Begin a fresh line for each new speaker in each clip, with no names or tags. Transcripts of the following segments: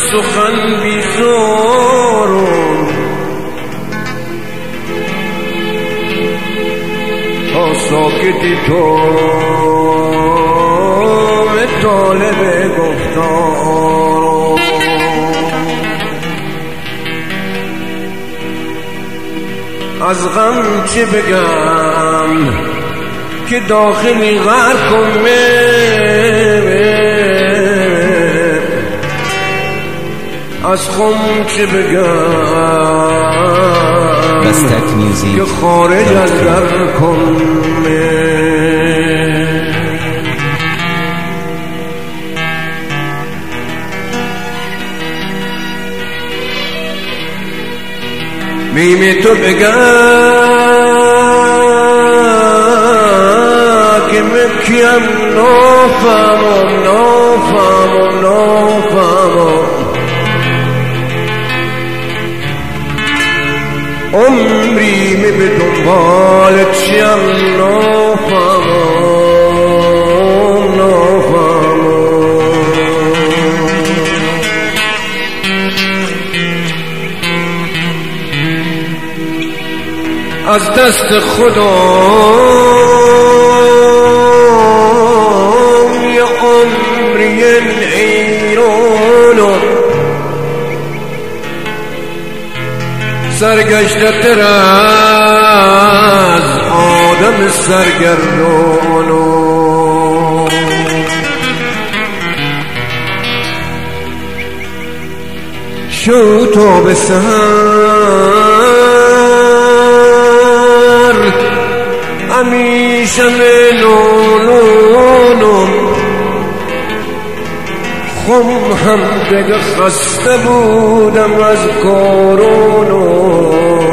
سخن بیزارم تا ساکتی تو طالب گفتارم از غم چه بگم که داخلی غرقم از خم چه بگم که خارج از درکم میم تو بگم که مکیم نافهمم عمری می به دنبال چیم نافهمم از دست خدا یه عمری حیرانم سرگشته تر از آدم سرگردانم شو تا به سحر همیشه ملولونم خم هم دیگه خسته بودم از کارونم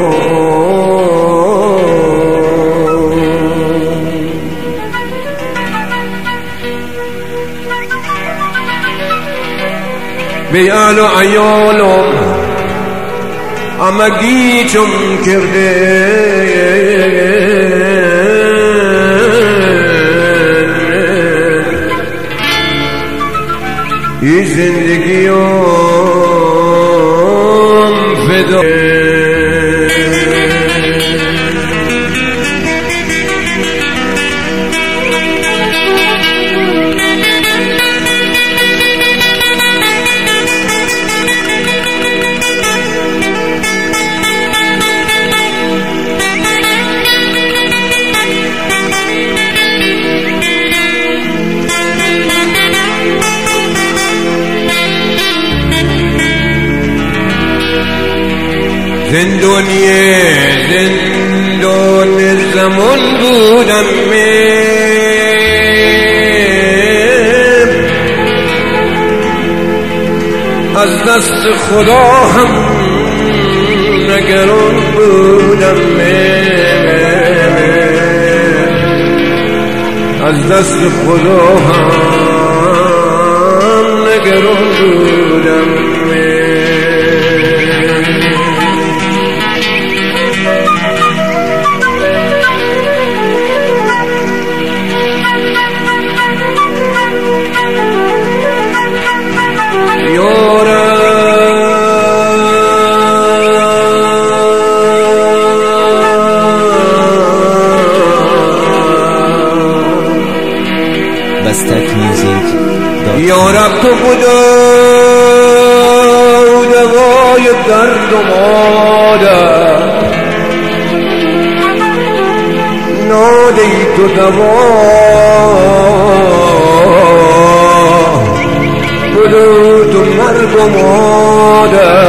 بیال و عیالم اما گیچم کرده ای زندگیم فدا زندان زمان بودم از دست خدا هم نگران بودم از دست خدا هم نگران بودم یارب تو بوده دوای درد و مادر نادی تو دوا بوده تو مرگ و مادر